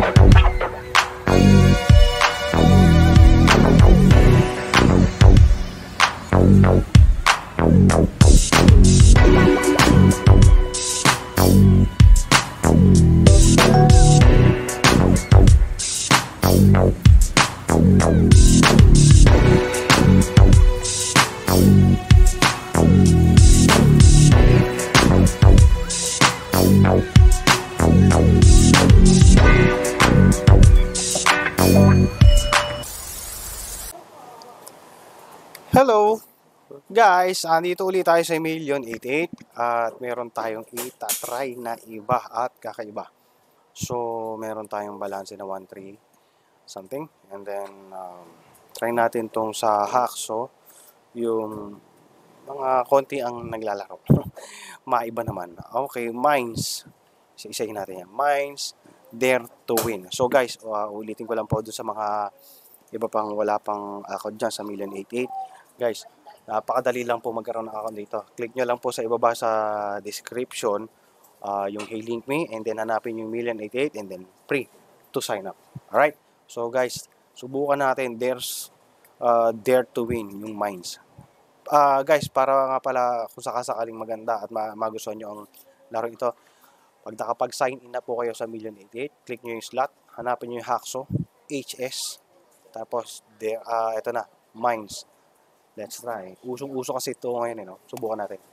Hello guys, andito ulit tayo sa Million88 at meron tayong itatry na iba at kakaiba. So meron tayong balance na 1-3 something and then try natin tong sa HACKSAW, yung mga konti ang naglalaro. Maiba naman. Okay, Mines. Isa-isahin natin yan. Mines, Dare2win. So guys, ulitin ko lang po doon sa mga iba pang wala pang account dyan sa Million88. Guys, napakadali lang po magkaroon ng account dito. Click nyo lang po sa ibaba sa description yung Hey Link Me and then hanapin yung Million88 and then free to sign up. Alright? So guys, subukan natin. There's Dare2win yung Mines. Guys, para nga pala kung sakasakaling maganda at magustuhan nyo ang laro ito, pag nakapag-sign in na po kayo sa Million88, click nyo yung slot, hanapin nyo yung HACKSAW, HS, tapos ito na, Mines. Let's try. Usong-uso kasi ito ngayon, no? Subukan natin.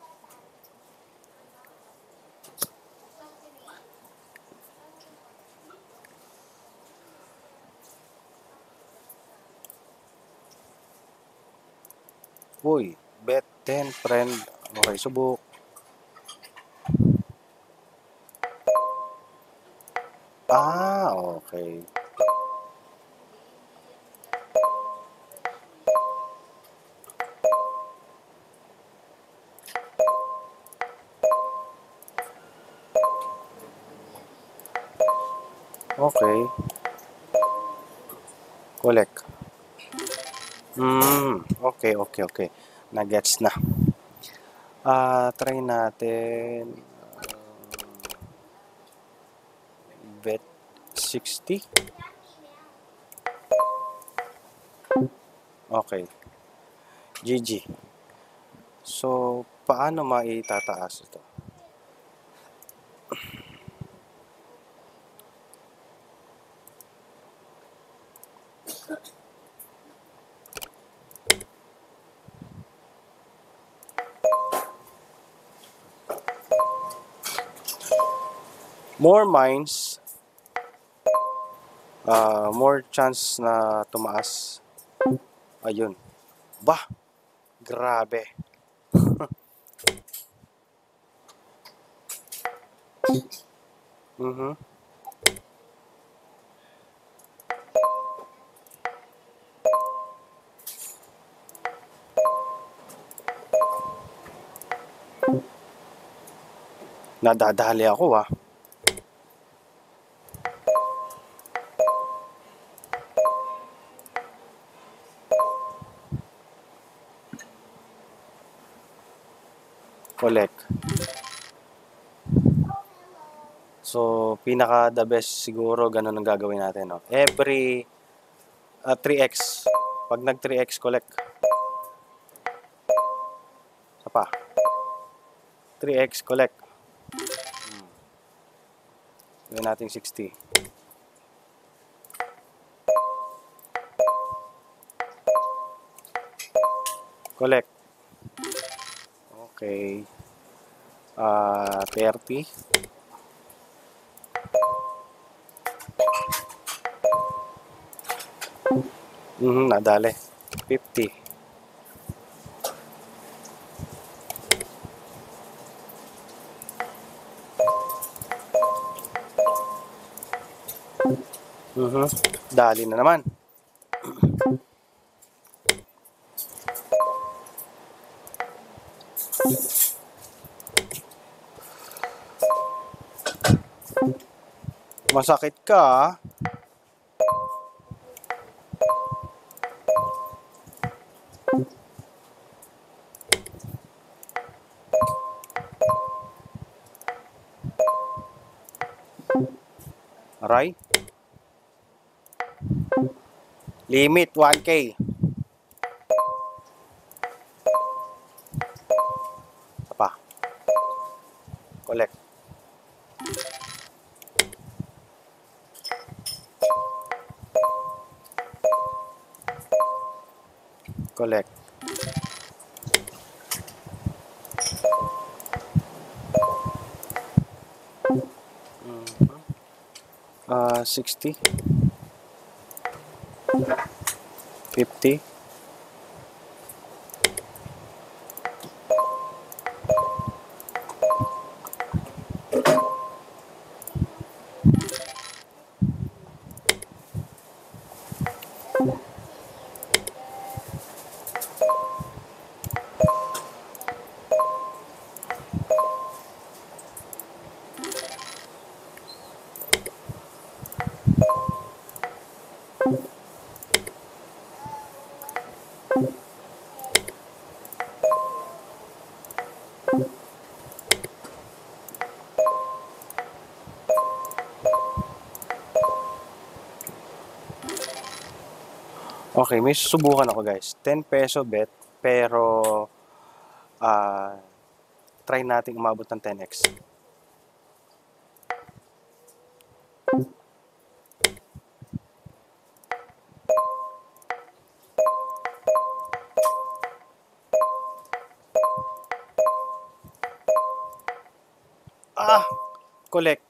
Uy, bet 10 friend. Okay, subok. Okay. Okay. Collect. Okay. Nagets na. Try natin. Bet 60. Okay. GG. So, paano maitataas ito? More mines, more chance na tumaas. Ayun. Bah, grabe. Nadadali ako Collect. So, pinaka the best siguro ganun ang gagawin natin, no? Every 3x. Pag nag 3x collect. Isa pa. 3x collect. Gawin natin 60. Collect. Okay. 30. Nadali. 50. Dali na naman. Masakit ka. Aray. Limit 1K. Pa. Collect. Collect. 60. 50. Okay, may susubukan ako guys. 10 peso bet, pero try natin umabot ng 10x. Collect.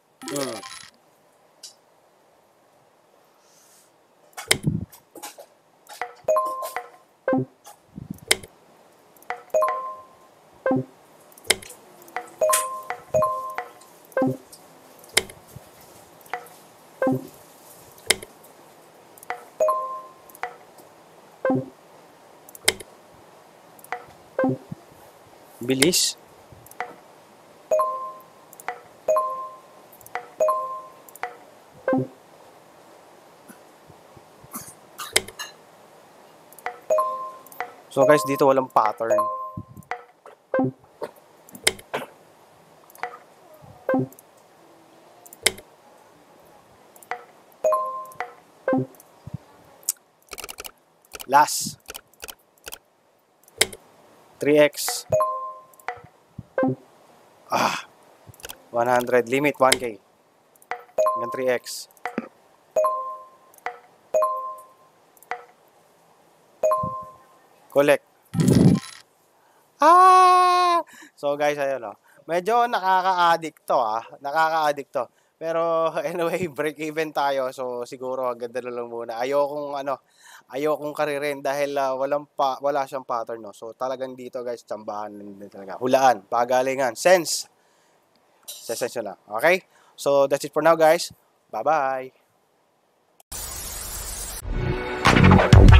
Bilis. So guys, dito walang pattern. Last. 3x. 100. Limit 1K. Hanggang 3x. Collect. So guys, ayun o. Medyo nakaka-addict to Nakaka-addict to. Pero anyway, break even tayo. So siguro ganda na lang muna. Ayokong karirin dahil wala siyang pattern no. So talagang dito guys, tsambahan din talaga. Hulaan, pagalingan, sense. Sense na lang. Okay? So that's it for now guys. Bye-bye.